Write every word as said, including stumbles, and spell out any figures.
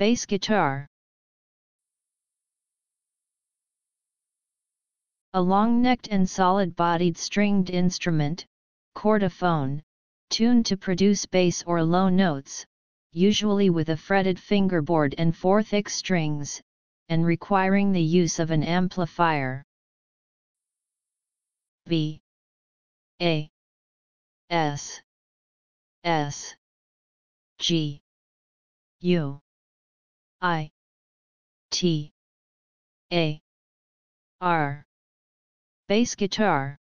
Bass guitar. A long-necked and solid-bodied stringed instrument, chordophone, tuned to produce bass or low notes, usually with a fretted fingerboard and four thick strings, and requiring the use of an amplifier. B A S S G U I T A R. Bass guitar.